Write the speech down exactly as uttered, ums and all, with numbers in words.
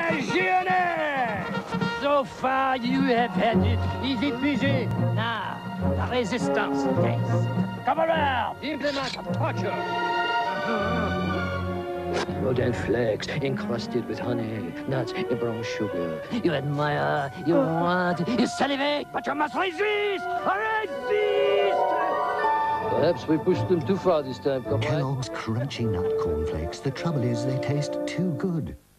Imagine! So far you have had it easy peasy. Now, the resistance test. Come around, implement a torture. Cornflakes encrusted with honey, nuts, and brown sugar. You admire, you want, you salivate, but you must resist! Resist! Perhaps we pushed them too far this time, comrade. Kellogg's crunchy nut cornflakes. The trouble is they taste too good.